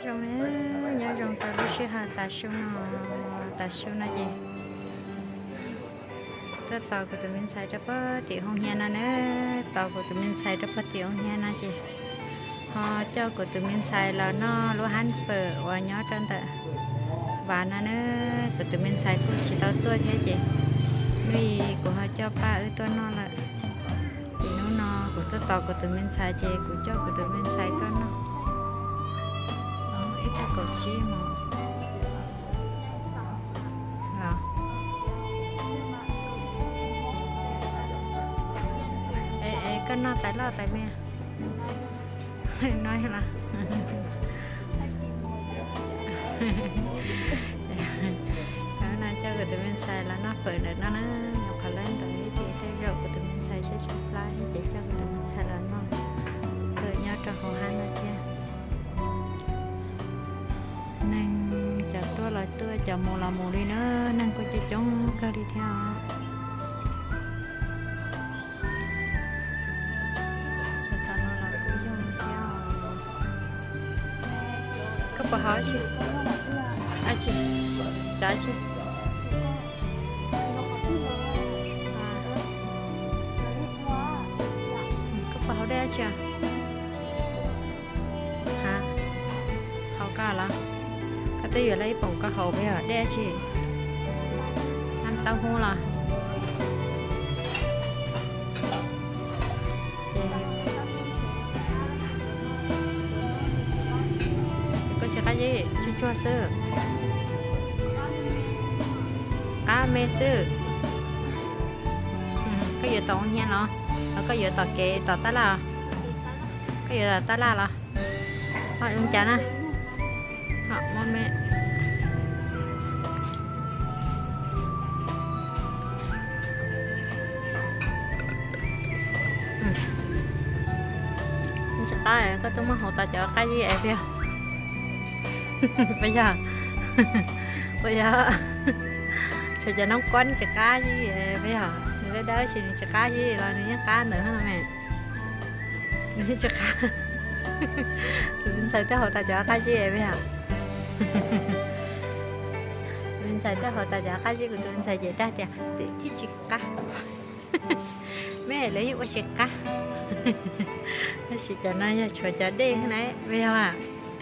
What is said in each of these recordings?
trong đấy nhớ trong tao lúc xưa hà ta siêu nó gì tao tàu của tụi mình xài cho bớt tiểu không nha nữa tàu của tụi mình xài cho bớt tiểu không nha nè chị họ cho của tụi mình xài là nó lúa hắn phở và nhớ trên tờ và nó nữa của tụi mình xài cũng chỉ tao tôi thế chị vì của họ cho ba ở tôi nó là thì nó của tôi tàu của tụi mình xài chị của cho của tụi mình xài con nó ít ta cầu chi mà cái nó tại lo tại mẹ nói là đó là cho tụi mình xài là nó phở được nó nhập khẩu lên tới thì cái rượu của tụi mình xài sẽ supply để cho tụi mình xài là nó phở nhau cho hồ han nữa kia nên chợ tôi là tôi chợ mù là mù đi nữa nên cô chỉ chống cơ đi theo có hỏi chị ai chị trả chị có hỏi đây chưa hả họ cả là cái tay ở đây bông cá hậu bây giờ đây chị ăn tao hô là cái gì chua sữa cá mê sữa cái gì tao nha nó cái gì tao kệ tao ta là cái gì tao là họ dùng chả nè họ món mẹ chả cái có tôi muốn hỗ trợ cho cái gì vậy bây giờ cho nó quấn chả cá gì bây giờ người đó xin chả cá gì là nữa cá nữa hả mẹ nữa chả cá mình xài tới hồ ta chả cá gì bây giờ mình xài tới hồ ta chả cá gì của tôi xài vậy ra thì tự chỉ cá mẹ lấy những cái cá nó chỉ cho nó cho chả đen này bây giờ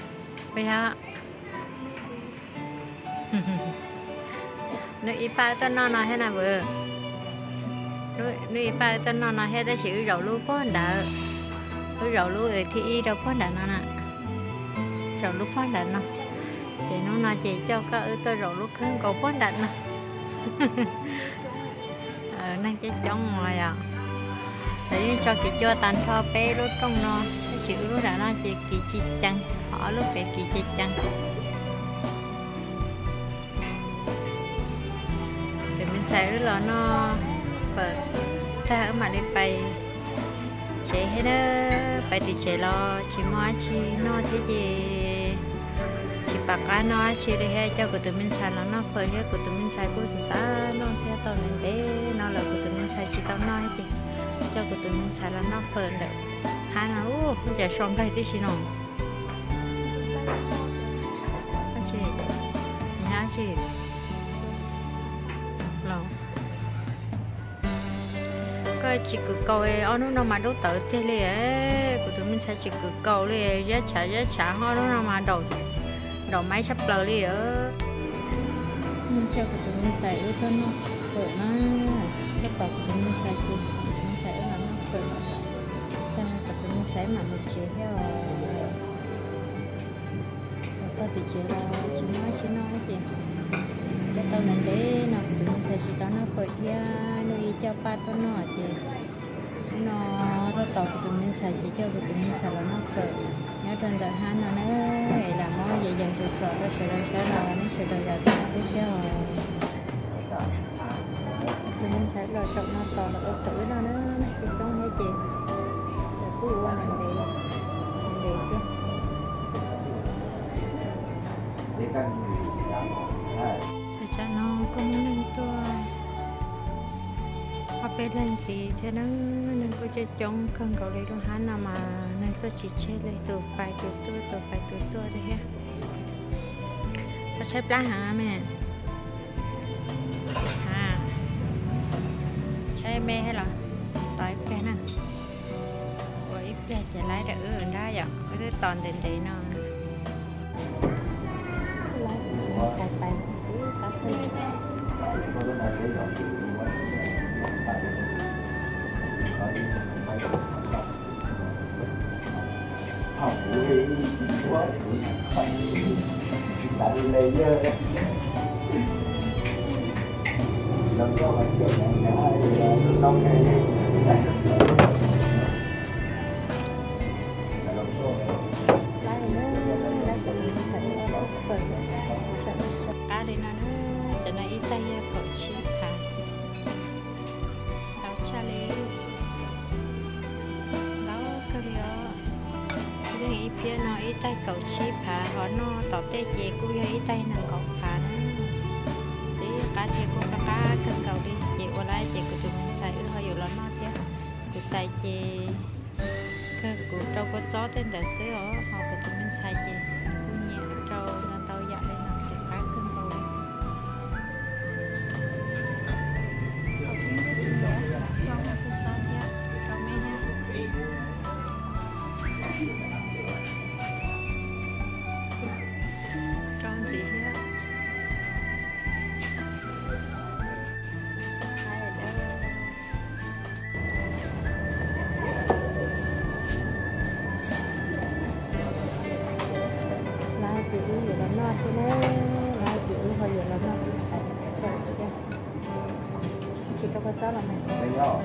nếu ipa tên nó hay là vừa nếu ipa tên nó hay là chỉ rau lúa phun đạn rau lúa thì rau phun đạn nó nè rau lúa phun đạn nó thì nó chỉ cho cái tôi rau lúa không có phun đạn nè nên cái trong ngoài à để cho cái cho tàn cho bé lúc trong nó cái chịu lúc đã nó chỉ kỳ chi chăng họ lúc cái kỳ chi chăng sẽ rất là nó và ta ở mà đi bay chế hết đó bay thì chế lo chỉ mua chỉ nó thế gì chỉ bạc cá nó chỉ đểให้cho của tụi mình xài là nó phơi hết của tụi mình xài của xã nó theo tao này để nó là của tụi mình xài chỉ tao nói thì cho của tụi mình xài là nó phơi được hai nó giờ xong đây tí xí nó chị nhá chị cái chỉ cứ cầu ấy ông nó mà đâu tới thế này của tụi mình sẽ chỉ cứ cầu này giá trả họ nó mà đầu máy sắp lờ đi ở nhưng cho của tụi mình sẽ ưu tiên nó khởi nó cái bảo của tụi mình sẽ gì mình sẽ là nó khởi ta của tụi mình sẽ mà một chế theo sao thì chế là chỉ nói gì cái tao này để nó tụi mình sẽ chỉ tao nó khởi theo nơi cho ba tao nó thì nó tàu của tụi mình xài chỉ cho của tụi mình xài là nó khởi nhớ trên tờ hai nó nói là nó dễ dàng từ khởi nó sẽ là nó sẽ là tiếp theo tụi mình sẽ là chọn nó tàu là khởi nó thì không hay chị là cứ qua mình để chứ cho nó cũng nên tôi họ bé lên gì thế nó nên có chơi chống cần cầu lấy đồ hắn nào mà nên có chỉ chơi lấy từ vài từ tôi đấy ha ใช้ปลาหาแม่ใช่แม่ให้เหรอต่อยแกน่ะโอ้ยแกจะไล่แต่ได้อ่ะไม่ได้ตอนเด่นๆนอนใช้ไปก็คือ lấy dơ làm cho mình kiểu này nông này đi nó cho nó ít tay cậu chi hả tao cha lý đó cái điều ý phía nó ít tay cậu chi hả họ nó tỏ tê chị cô ít tay nàng cậu hả đó chỉ cá thì cô cá cân cầu đi chị qua lại chị của tụi mình xài hơi nhiều lắm nó chứ tụi tay chị cái của trâu có chó tên đại sứ ở họ của tụi mình xài chị cô nhẹ trâu nên tao dạy lên làm chị cá cân cầu đi trông gì hết lai chữ vậy là nó thế đấy lai chữ hơi vậy là nó chị đâu có cháu là mày nó đâu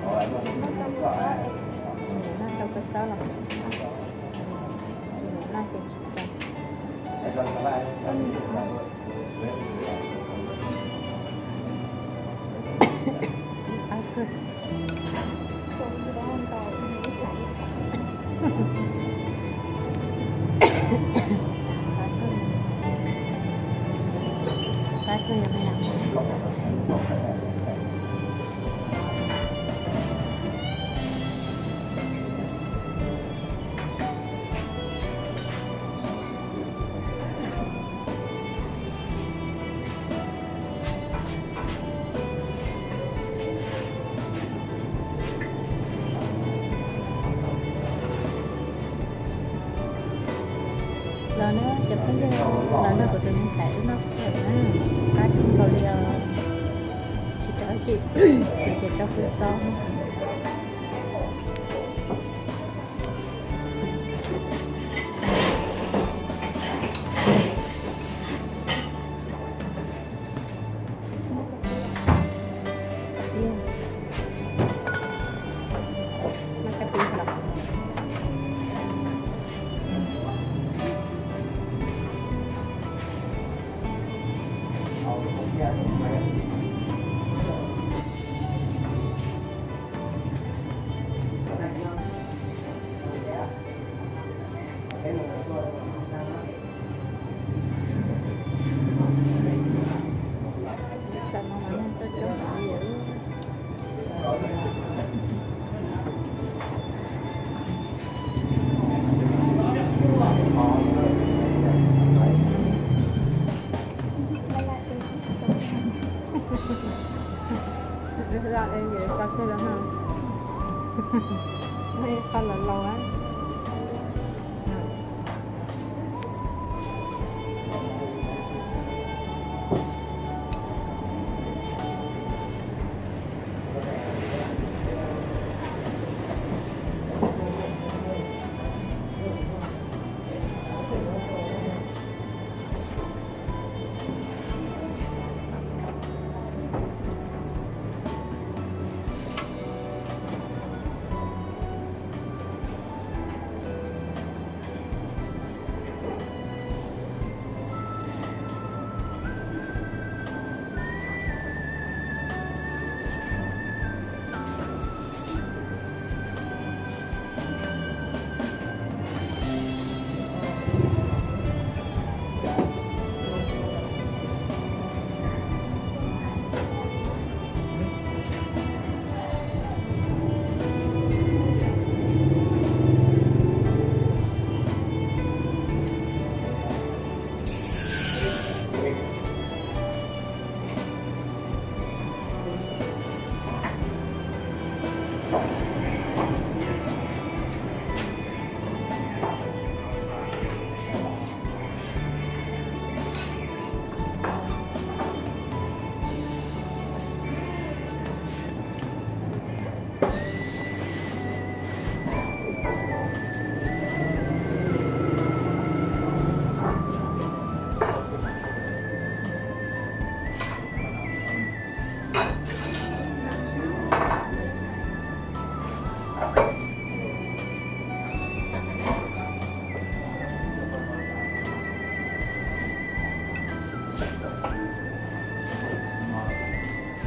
có cháu là chị này lai chữ good. Là nó chụp cái là nó của tụi mình sẽ nó cái cầu liều chị tới chị cho phụ son ra em vậy cho chơi lắm hả? Mấy con là lâu á.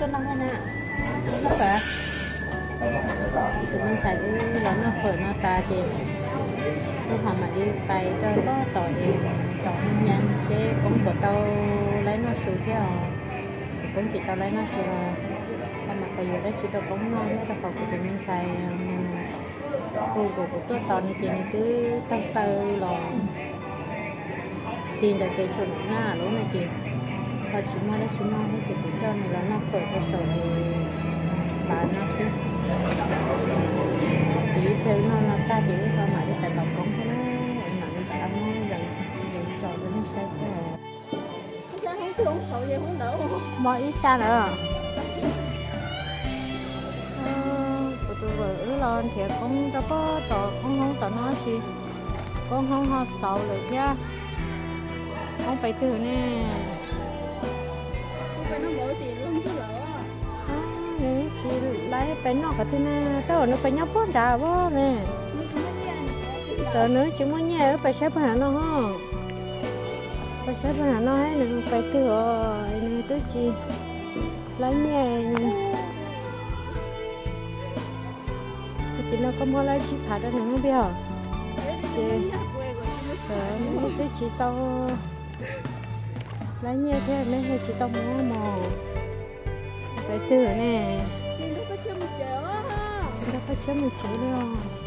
cái nó hay nè nó phải tụi mình xài cái là nó phở nó ta chị lúc họ mà đi bay cho có tỏi nhanh chứ cũng bữa đâu lấy nó sủi theo cũng chỉ tao lấy nó sủi mà bây giờ đó chỉ tao cũng nói nó tao phải tụi mình xài cô của tôi tao này thì mình cứ tao tơ lò tiền để cái chuẩn na lúc này chị họ chỉ mua đấy chỉ mua thì cũng cho này là nó phở có sầu bán nó xí chỉ theo nó ta chỉ thôi mà cái tài lộc cũng thế nó nặng ăn nó dần dần trò cho nó sai cái sao không tưởng sầu gì không đỡ mọi ít xa nữa của tôi vừa lên thì cũng đâu có tờ không tờ nói gì con không ho sầu được nha không phải từ nè phải nó mỗi tiền luôn chứ lỡ nè chị lấy phải nó cả thế nè tao nó phải nhóc bớt ra bớt nè giờ nữa chỉ muốn nhẹ phải xếp hàng nó ha phải xếp hàng nó hết đừng phải từ nè tôi chị lấy nhẹ chị nó có mua lấy chị thả ra nữa bây giờ chị nó cái chị tao lấy nhẹ thế lấy hơi chị tao mua mò phải từ nè nó có chơi một chén nó có chơi một chén đâu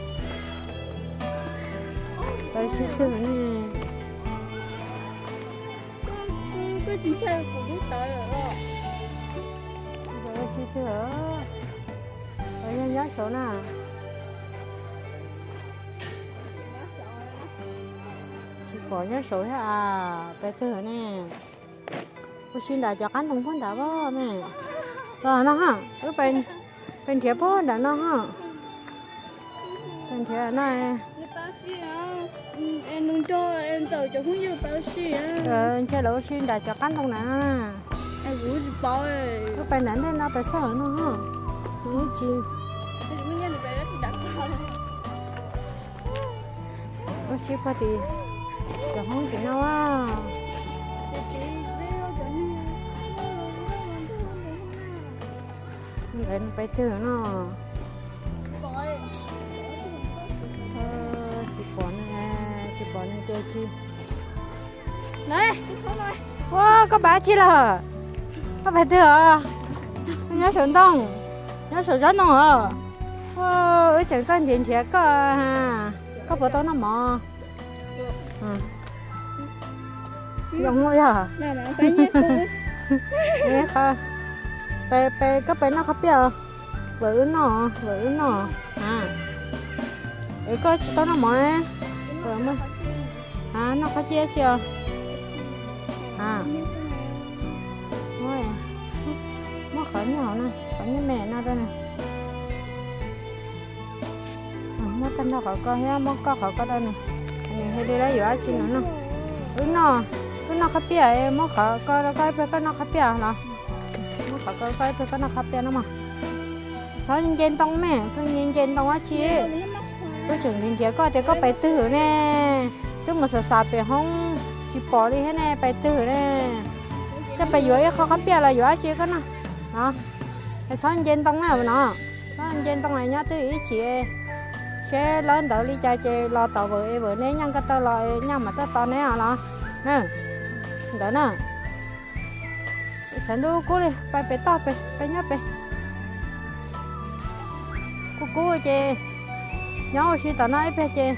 phải chị từ nè cái chị chơi của đứa tới rồi phải chị từ phải nhớ số nào bỏ nhớ số thế à phải từ nè cô xin đã cho cán không phân đã bó mẹ rồi nó ha cứ bên thiệp bó đã nó ha bên thiệp này em đừng cho em tự cho không như bao xì á rồi chơi lỗ xin đã cho cán không nè em cũng chỉ bao ấy cứ bên đánh thế nó phải sợ nó ha nó chi em cũng nhận được cái đó thì đặt bao cô xin phải thì cho không thì nào á lên phải thử nó chị bỏ này chơi chi này không rồi wow có bà chi là có phải thử nhớ sườn đông nhớ sườn rất đông à wow ở chẳng cần tiền trẻ có bữa tối nó mò dùng thôi à nào mà phải nhét cô nhét coi pe có pe nó khắp giờ vỡ nó à để có chỉ có nó mỏi rồi mới à nó có chia chưa à mới khởi nhỏ này khởi như mẹ nó đây này mới tên nó khỏi coi ha mới có khỏi coi đây này hay đi lấy vỏ chi nữa nó nó khắp giờ mới khỏi coi cái nó khắp giờ nó coi cái nó khắp giờ nó mà sao nhìn trên tông mẹ tôi nhìn trên tông á chị tôi chừng nhìn chị coi thì có bài tử nè tôi một sờ về không chị bỏ đi hết nè bài tử nè cái bài dưới khó khắp giờ là dưới chị có nè đó cái sao nhìn trên tông này mà nó sao nhìn trên tông này nhá tôi ý chị sẽ lên đỡ đi cha chị lo tàu vừa nấy nhăn cái tao lo nhăn mà tao nấy à lo nè đỡ nè chẳng đâu cô đi phải bé to bé nhấp bé cô chị nhau xí tao nói bé chị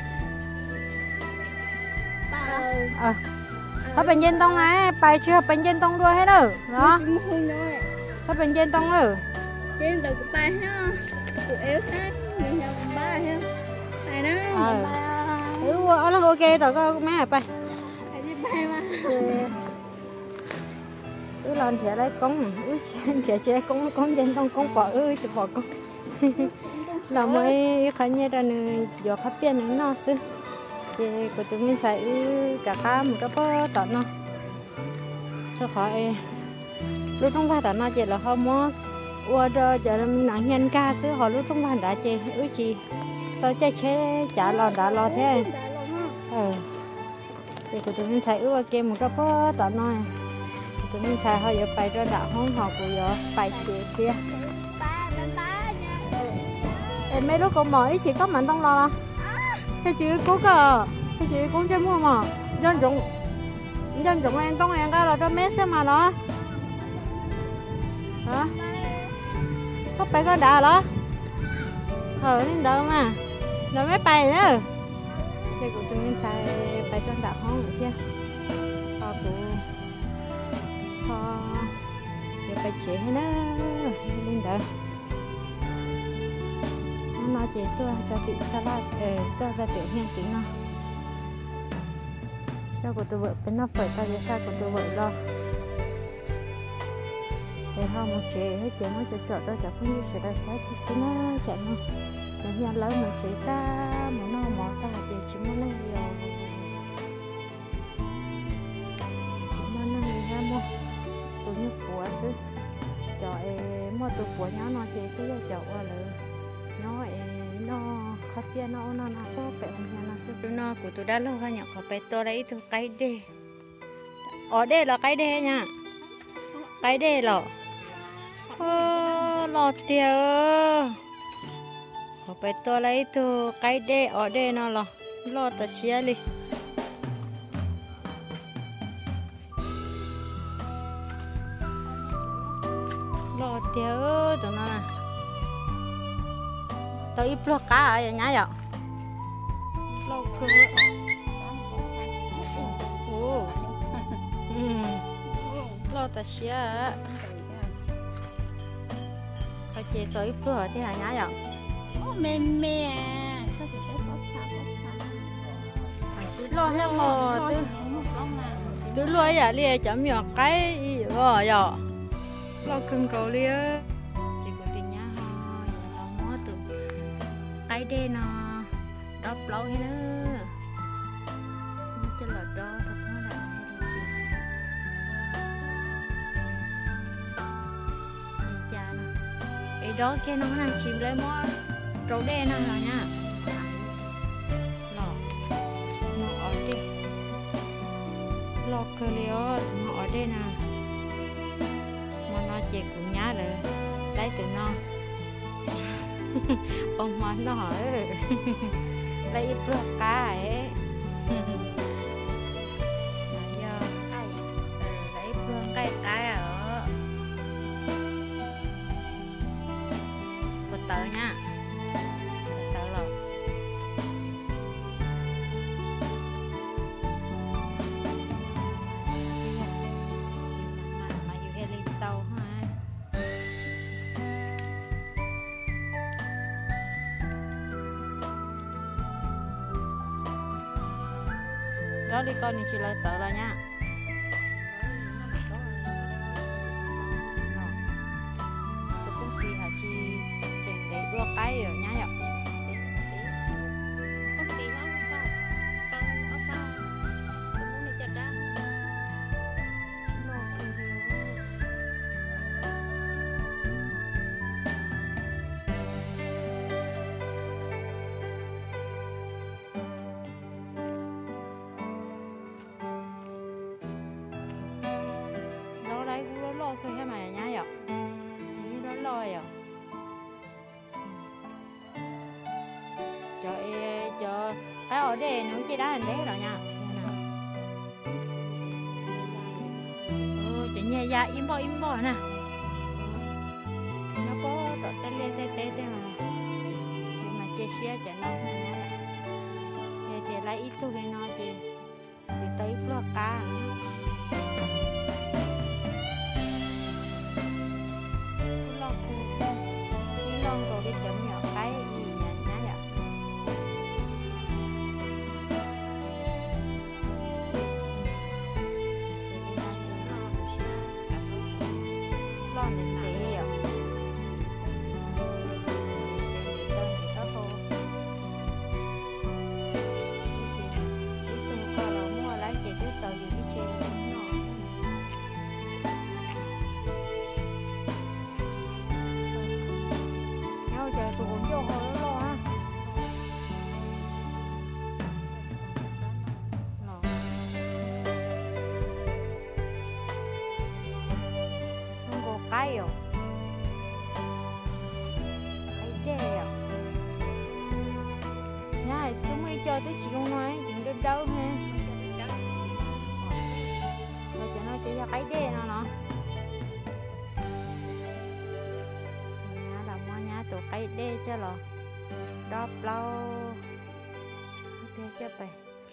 sao bệnh nhân tông ấy bài chưa bệnh nhân tông đua hết rồi đó sao bệnh nhân tông rồi trên từ của bài ha của yếu hết mình nhau ba ha này đó nó ok rồi có mấy bài cứ lên thì lấy con trẻ con trên con bỏ chỉ bỏ con là mới khai nhớ ra nữa giờ khắp biển nữa nó xứ thì của tụi mình xài cả cá một cái bơ tận nó cho khỏi lúc trong vai tận nó chỉ là không có qua giờ mình nặng nhân ca xứ họ lúc trong vai đã chị chị tôi chơi chế trả lò đã lò thế thì của tụi mình xài qua kia một cái bơ tận nó tụi mình xài họ giờ bay cho đạo hông họ cũng giờ bay chị kia em mấy lúc cô mỏi chị có mạnh tông lo cái chị cố cờ cái chị cũng chơi mua mà dân dụng em tông em cái là cho mét xem mà nó hả có bay có đà đó nên đỡ mà rồi mới bay nữa đây của tụi mình xài bay cho đạo hông được chưa họ cũng họ giờ bay chị nữa nên đỡ nó chỉ tôi ra tiệm salad tôi ra tiệm hiện tính nó cho của tôi vợ bên nó phải ta giờ sao của tôi vợ lo để họ một chế hết chuyện nó sẽ chọn đó chọn không như sẽ ra sai thì xin nó chọn nó nó hiện lấy một chế ta một nó mỏ ta thì chỉ muốn lấy rồi chỉ muốn lấy gì ra mua tôi như của xứ chọn mua tôi của nó chỉ cái giờ chọn qua rồi nó khát bia nó có phải không nó sẽ nó của tôi đã lâu hơn nhỉ có phải tôi lấy tôi cái đê ở đây là cái đê nha cái đê là lọt tiêu có phải tôi lấy tôi cái đê ở đây nó là lọt ta xía đi lọt tiêu tụi nó nè tôi ít lo cá ở nhà vậy lo khứ lo ta xía có chị tôi ít lo thì nhà vậy mềm mềm chỉ lo hết mà từ lo vậy liền chấm nhỏ cái rồi vậy lo cưng cầu liền cái đê nó đắp lâu hết nữa cho là đó thật nó là cha nè cái đó cái nó đang chìm lấy mó trâu đê nè là nha nó ở đây lo cơ liêu nó ở đây nè mà nó chỉ cũng nhá rồi lấy từ nó ông má nó hỏi lấy ít lọc cá ấy giờ lấy ít lọc cây cá ở bật tờ nha bật tờ lọc mà dù hay lên tàu ha đó đi con thì chỉ là tớ là nha tôi cũng chỉ hả chị chỉnh để đua cái ở nhà vậy không tí lắm sao tăng ở sao tôi muốn đi chặt ra tôi hay mà nhá vậy như đó lôi à cho cái ở đây nó chỉ đá hình đấy rồi nha chị nhẹ dạ im bò nè nó có tọt tê mà chia sẻ cho nó thì lấy ít tôi nó chị thì tới lo cá con rồi đi chậm nhỏ cái gì nhá vậy lo mình tỉ à tôi coi là mua lấy chị tới tờ gì đi chơi cây rồi cây đê rồi nhá chúng mới cho tới chị không nói chuyện đâu đâu ha rồi cho nó chỉ cho cây đê nó nhá là mua nhá tụi cây đê cho lo đóp lâu đê cho bè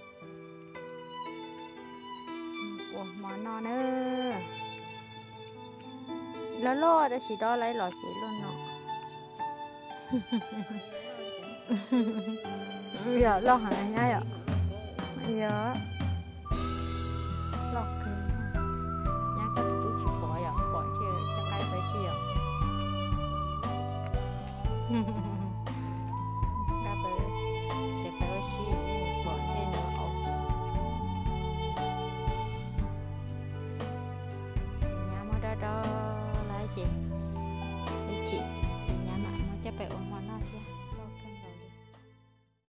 ủa mà nó nữa lo lo để chỉ đó lấy lọ chỉ luôn nó giờ lo hả nhá